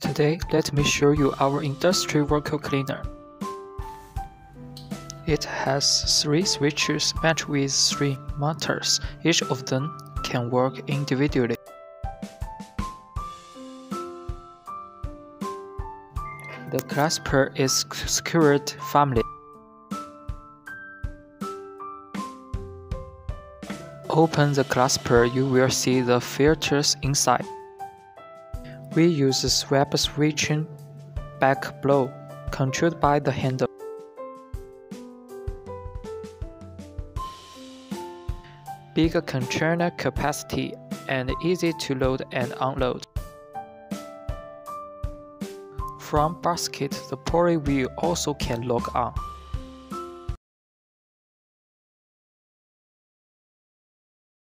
Today, let me show you our industrial vacuum cleaner. It has 3 switches matched with 3 motors. Each of them can work individually. The clasper is secured firmly. Open the clasper, you will see the filters inside. We use a swap switching back blow, controlled by the handle. Big container capacity and easy to load and unload. From basket, the pulley wheel also can lock on.